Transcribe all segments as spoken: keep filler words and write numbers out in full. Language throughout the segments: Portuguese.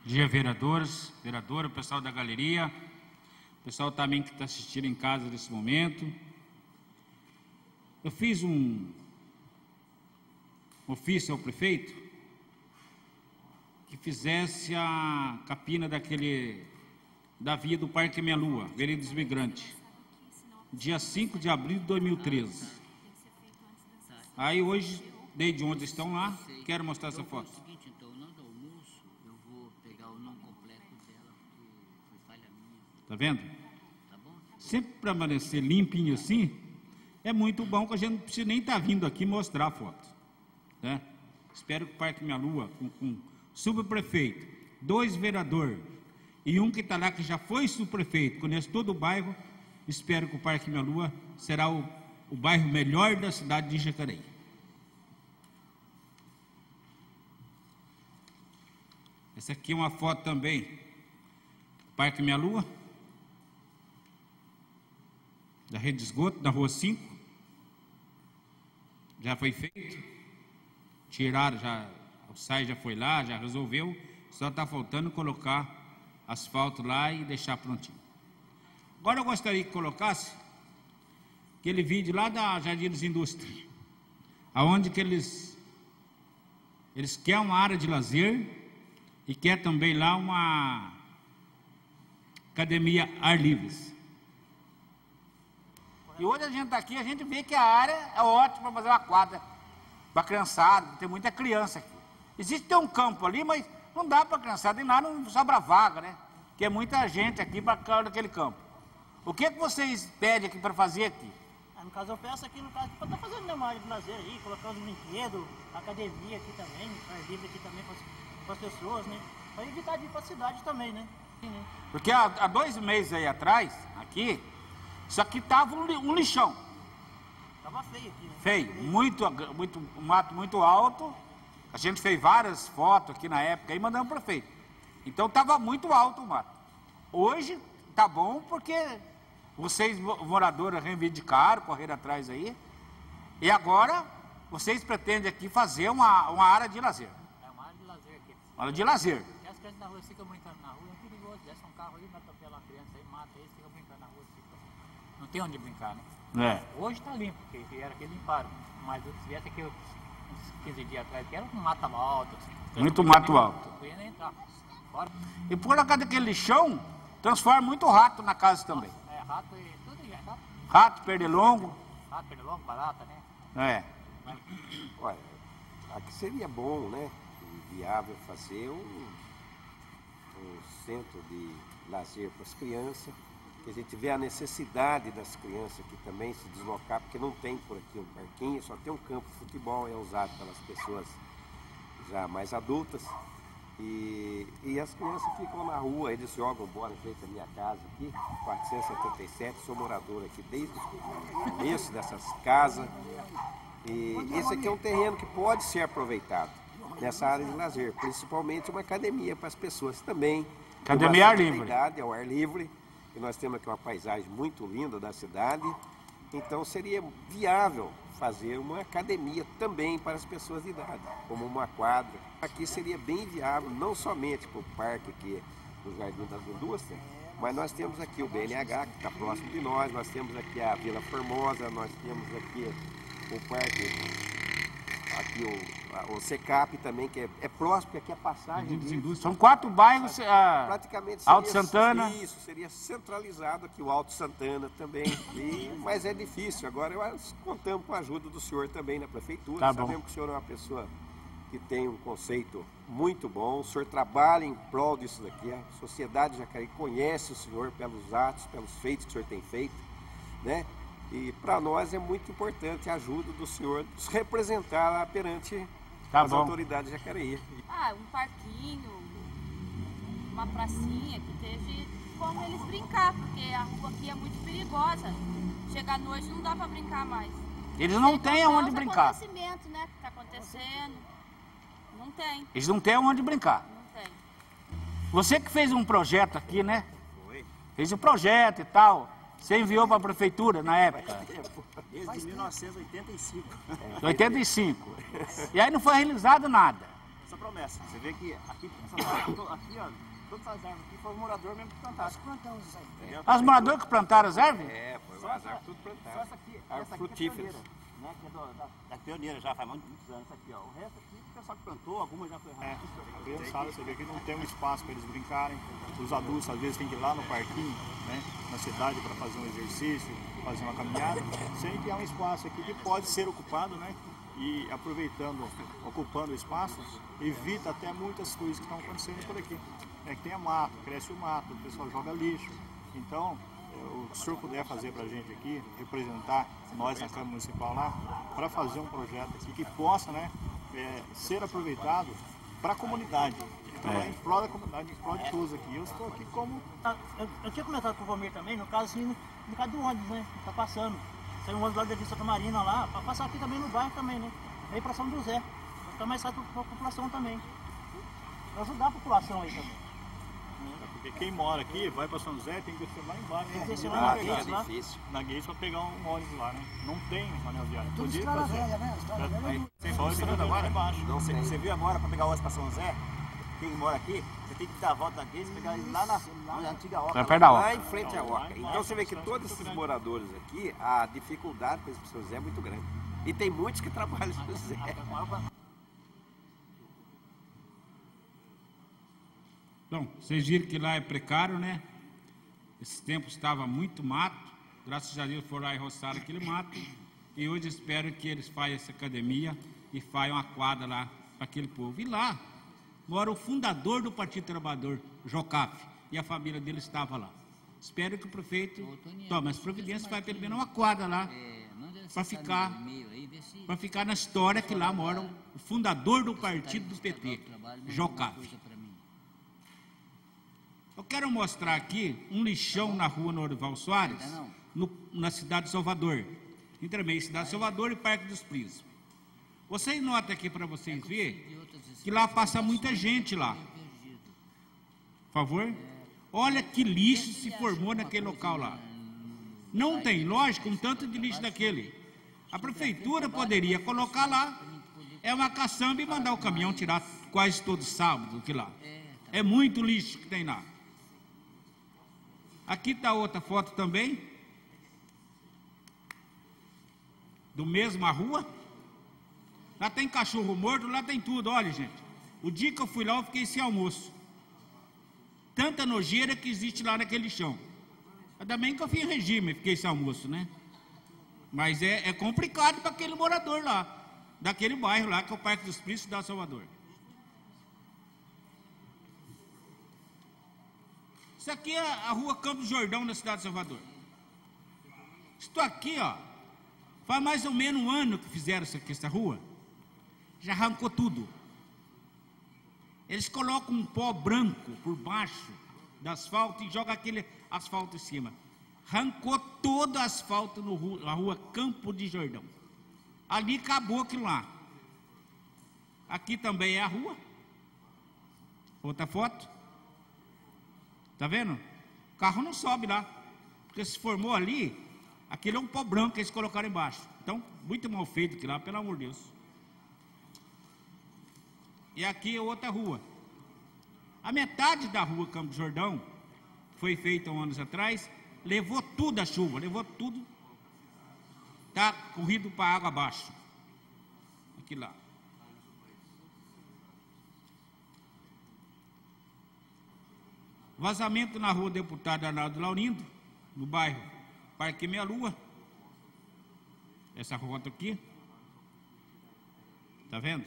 dia, vereadores, vereadora, pessoal da galeria, pessoal também que está assistindo em casa nesse momento. Eu fiz um ofício ao prefeito que fizesse a capina daquele, da via do Parque Minha Lua, Avenida dos Imigrantes, dia cinco de abril de dois mil e treze. Aí hoje, desde onde estão lá, quero mostrar essa foto. Tá vendo? Sempre permanecer limpinho assim, é muito bom, que a gente não precisa nem estar vindo aqui mostrar a foto, né? Espero que o Parque Minha Lua, com, com subprefeito, dois vereadores e um que está lá que já foi subprefeito, conhece todo o bairro, espero que o Parque Minha Lua será o, o bairro melhor da cidade de Jacareí. Essa aqui é uma foto também do Parque Minha Lua, da rede de esgoto, da rua cinco, já foi feito, tiraram, já, o S A I já foi lá, já resolveu, só está faltando colocar asfalto lá e deixar prontinho. Agora eu gostaria que colocasse aquele vídeo lá da Jardim das Indústrias, aonde que eles, eles querem uma área de lazer e quer também lá uma academia ar livre. E hoje a gente está aqui, a gente vê que a área é ótima para fazer uma quadra para a criançada, tem muita criança aqui. Existe ter um campo ali, mas não dá para a criançada, e nada, não sobra vaga, né? Que é muita gente aqui para cada daquele campo. O que, que vocês pedem aqui para fazer aqui? Ah, no caso eu peço aqui, no caso, para estar fazendo uma área de lazer aí, colocar os brinquedos, academia aqui também, ar livre aqui também para as pessoas, né? Para evitar de ir para a cidade também, né? Sim, né? Porque há, há dois meses aí atrás, aqui, isso aqui estava um, um lixão. Estava feio aqui, né? Feio, muito, muito, um mato muito alto. A gente fez várias fotos aqui na época e mandamos para o prefeito. Então estava muito alto o mato. Hoje está bom porque vocês, moradores, reivindicaram, correram atrás aí. E agora vocês pretendem aqui fazer uma, uma área de lazer. É uma área de lazer aqui. Uma área de lazer. E as crianças na rua ficam brincando na rua, é perigoso. Desce um carro aí, atropela uma criança aí, mata eles, ficam brincando na rua. Fica... Não tem onde brincar, né? É. Hoje está limpo, porque era que limparam. Mas se viesse aqui uns quinze dias atrás, que era um mato alto. Assim, muito mato alto. Não podia nem entrar. Fora. E por causa daquele lixão, transforma muito rato na casa também. É, rato e tudo, é rato. Rato, pernilongo. Rato, pernilongo, barata, né? É. Olha, aqui seria bom, né, e viável fazer um, um centro de lazer para as crianças, que a gente vê a necessidade das crianças aqui também se deslocar, porque não tem por aqui um parquinho, só tem um campo de futebol, é usado pelas pessoas já mais adultas, e, e as crianças ficam na rua, eles jogam bola em frente à minha casa aqui, quatrocentos e setenta e sete, sou morador aqui desde o começo dessas casas, e esse aqui é um terreno que pode ser aproveitado nessa área de lazer, principalmente uma academia para as pessoas também. Academia ar livre. Ao ar livre. E nós temos aqui uma paisagem muito linda da cidade, então seria viável fazer uma academia também para as pessoas de idade, como uma quadra. Aqui seria bem viável, não somente para o parque aqui no Jardim das Indústrias, mas nós temos aqui o B N H, que está próximo de nós, nós temos aqui a Vila Formosa, nós temos aqui o parque, aqui o, o SECAP também, que é, é próximo, porque aqui a passagem... De, São quatro bairros, ah, praticamente seria, Alto Santana. Isso, seria centralizado aqui o Alto Santana também, e, mas é difícil. Agora nós contamos com a ajuda do senhor também na prefeitura, tá sabemos bom. que o senhor é uma pessoa que tem um conceito muito bom, o senhor trabalha em prol disso daqui, a sociedade de Jacareí conhece o senhor pelos atos, pelos feitos que o senhor tem feito, né? E para nós é muito importante a ajuda do senhor nos representar lá perante tá as bom. autoridades de Jacareí. Ah, um parquinho, uma pracinha que teve como eles brincar, porque a rua aqui é muito perigosa. Chegar à noite não dá para brincar mais. Eles não têm aonde brincar. acontecimento, né, que tá acontecendo. Não tem. Eles não têm aonde brincar. Não tem. Você que fez um projeto aqui, né? Foi. Fez um projeto e tal. Você enviou para a prefeitura na época? Desde mil novecentos e oitenta e cinco. oitenta e cinco. E aí não foi realizado nada. essa promessa. Você vê que aqui, essas árvores, to- aqui, ó, todas as árvores aqui foram o morador mesmo que plantaram. Entendeu? As moradoras que plantaram as árvores? É, foi Só as essa, árvores tudo só plantadas. essa aqui, Árvores essa aqui frutíferas. é pioneira, né? Que é do, da, da pioneira já faz muitos, muitos anos aqui, ó. O resto aqui, o pessoal que plantou, algumas já foi É, errado. a criançada, você vê que não tem um espaço para eles brincarem. Os adultos às vezes têm que ir lá no parquinho, né, na cidade para fazer um exercício, fazer uma caminhada, sem que há um espaço aqui que pode ser ocupado, né? E aproveitando, ocupando o espaço, evita até muitas coisas que estão acontecendo por aqui. É que tem a mato, cresce o mato, o pessoal joga lixo. Então, o que o senhor puder fazer para a gente aqui, representar nós na Câmara Municipal lá, para fazer um projeto aqui que possa, né, é, ser aproveitado para a comunidade. Então, é. Em prol da comunidade, em prol de todos aqui. Eu estou aqui como... Ah, Eu, eu tinha comentado com o Valmir também, no caso assim, no, no caso do ônibus, né? Que tá passando. Saiu um ônibus lá da Vista Santa Marina lá, para passar aqui também no bairro também, né? Aí para São José. Pra ficar mais fácil para a população também. Pra ajudar a população aí também. Porque quem mora aqui, vai para São José, tem que descer lá embaixo. Tem que descer na lá na Gates, Gates, lá. difícil. Na Gates para pegar um ônibus lá, né? Não tem anel viário. Tudo Podia estrada fazer. velha, né? Estrada velha. Aí, Vocês só estão esse mostrando lá agora? embaixo. Então, você, você viu agora para pegar o ônibus para São José? Quem mora aqui, você tem que dar a volta da Gates e pegar ele lá na, na antiga Oca. Vai perto da Lá em frente à Oca. Então você vê que todos esses moradores aqui, a dificuldade para esse São José é muito grande. E tem muitos que trabalham em São José. Bom, vocês viram que lá é precário, né? Esse tempo estava muito mato, graças a Deus foram lá e roçaram aquele mato, e hoje espero que eles façam essa academia e façam uma quadra lá para aquele povo. E lá mora o fundador do Partido Trabalhador, Jocafe, e a família dele estava lá. Espero que o prefeito tome as providências para pelo menos uma quadra lá, para ficar, para ficar na história que lá mora o fundador do partido do P T, Jocafe. Eu quero mostrar aqui um lixão na rua Norival Soares, no, na cidade de Salvador. Entre meio cidade de Salvador e Parque dos Príncipes. Vocês notam aqui para vocês verem que lá passa muita gente lá. Por favor? Olha que lixo se formou naquele local lá. Não tem lógica um tanto de lixo daquele. A prefeitura poderia colocar lá, é uma caçamba e mandar o caminhão tirar quase todo sábado aqui lá. É muito lixo que tem lá. Aqui está outra foto também, do mesmo a rua. Lá tem cachorro morto, lá tem tudo. Olha, gente, o dia que eu fui lá eu fiquei sem almoço. Tanta nojeira que existe lá naquele chão. Ainda bem que eu fiz regime e fiquei sem almoço, né? Mas é, é complicado para aquele morador lá, daquele bairro lá, que é o Parque dos Príncipes da Salvador. Isso aqui é a rua Campos Jordão, na cidade de Salvador. Estou aqui, ó, faz mais ou menos um ano que fizeram essa, aqui, essa rua. Já arrancou tudo. Eles colocam um pó branco por baixo do asfalto e jogam aquele asfalto em cima. Arrancou todo o asfalto no rua, na rua Campo de Jordão. Ali acabou aquilo lá. Aqui também é a rua. Outra foto. Tá vendo? O carro não sobe lá. Porque se formou ali, aquele é um pó branco que eles colocaram embaixo. Então, muito mal feito aquilo lá, pelo amor de Deus. E aqui é outra rua. A metade da rua Campo Jordão foi feita há anos atrás, levou tudo a chuva, levou tudo. Está corrido para água abaixo. Aqui lá. Vazamento na rua Deputado Arnaldo Laurindo, no bairro Parque Meia Lua. Essa foto aqui. Tá vendo?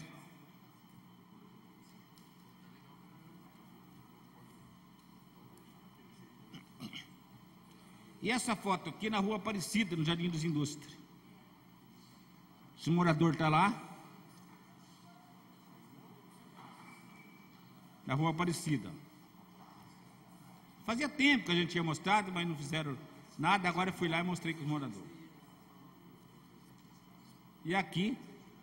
E essa foto aqui na rua Aparecida, no Jardim das Indústrias. Esse morador está lá. Na rua Aparecida. Fazia tempo que a gente tinha mostrado, mas não fizeram nada. Agora eu fui lá e mostrei com os moradores. E aqui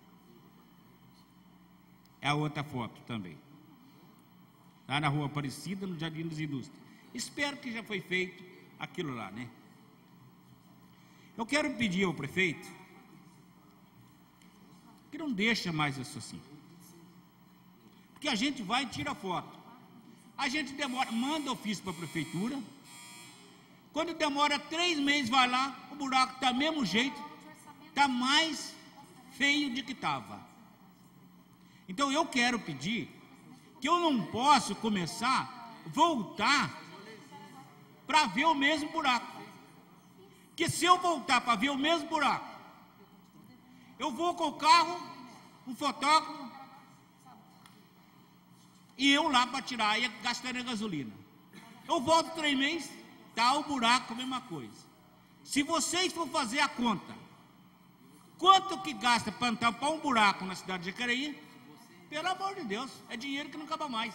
é a outra foto também. Lá na rua Aparecida, no Jardim das Indústrias. Espero que já foi feito aquilo lá, né? Eu quero pedir ao prefeito que não deixe mais isso assim. que a gente vai e tira foto. A gente demora, manda ofício para a prefeitura. Quando demora três meses, vai lá, o buraco está do mesmo jeito, está mais feio de que estava. Então eu quero pedir que eu não posso começar a voltar para ver o mesmo buraco. Que se eu voltar para ver o mesmo buraco, eu vou com o carro, um fotógrafo, e eu lá para tirar, e gastando a gasolina. Eu volto três meses, tá o buraco, a mesma coisa. Se vocês for fazer a conta, quanto que gasta para tampar um buraco na cidade de Jacareí, pelo amor de Deus, é dinheiro que não acaba mais.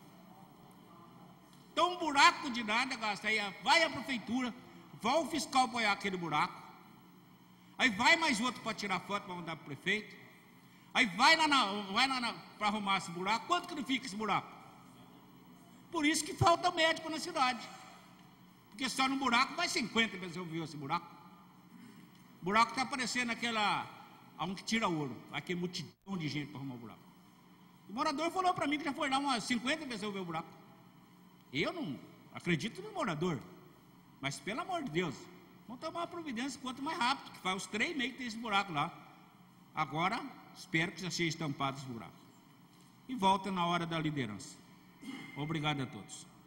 Então um buraco de nada gasta, aí vai a prefeitura, vai o fiscal apoiar aquele buraco, aí vai mais outro para tirar foto para mandar para o prefeito, aí vai lá, na, vai lá para arrumar esse buraco. Quanto que não fica esse buraco? Por isso que falta médico na cidade, porque só no buraco vai cinquenta pessoas viu esse buraco. O buraco está parecendo aquela, aonde tira ouro, aquele multidão de gente para arrumar o buraco. O morador falou para mim que já foi lá umas cinquenta pessoas ver o buraco. Eu não acredito no morador, mas pelo amor de Deus, vamos tomar uma providência quanto mais rápido, que faz os três meses que tem esse buraco lá. Agora, espero que já seja estampado esse buraco. E volta na hora da liderança. Obrigado a todos.